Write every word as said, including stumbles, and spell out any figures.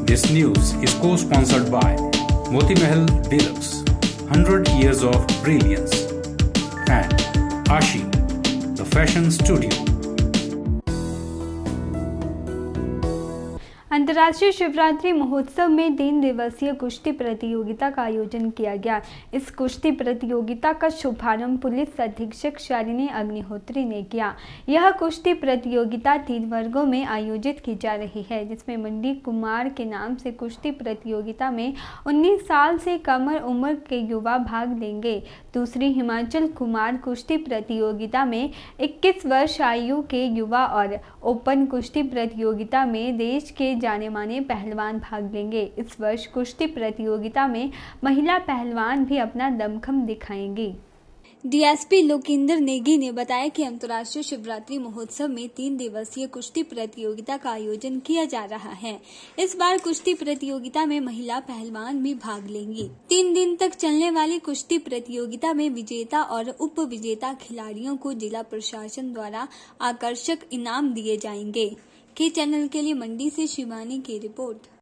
This news is co-sponsored by Moti Mahal Deluxe, one hundred years of brilliance, and Ashi, the fashion studio. अंतर्राष्ट्रीय शिवरात्रि महोत्सव में तीन दिवसीय कुश्ती प्रतियोगिता का आयोजन किया गया। इस कुश्ती प्रतियोगिता का शुभारंभ पुलिस अधीक्षक शालिनी अग्निहोत्री ने किया। यह कुश्ती प्रतियोगिता तीन वर्गों में आयोजित की जा रही है, जिसमें मंडी कुमार के नाम से कुश्ती प्रतियोगिता में उन्नीस साल से कम उम्र के युवा भाग लेंगे। दूसरी हिमाचल कुमार कुश्ती प्रतियोगिता में इक्कीस वर्ष आयु के युवा और ओपन कुश्ती प्रतियोगिता में देश के जाने माने पहलवान भाग लेंगे। इस वर्ष कुश्ती प्रतियोगिता में महिला पहलवान भी अपना दमखम दिखाएंगी। डीएसपी लोकेंद्र नेगी ने बताया कि अंतर्राष्ट्रीय शिवरात्रि महोत्सव में तीन दिवसीय कुश्ती प्रतियोगिता का आयोजन किया जा रहा है। इस बार कुश्ती प्रतियोगिता में महिला पहलवान भी भाग लेंगी। तीन दिन तक चलने वाली कुश्ती प्रतियोगिता में विजेता और उप विजेता खिलाड़ियों को जिला प्रशासन द्वारा आकर्षक इनाम दिए जाएंगे। के चैनल के लिए मंडी से शिवानी की रिपोर्ट।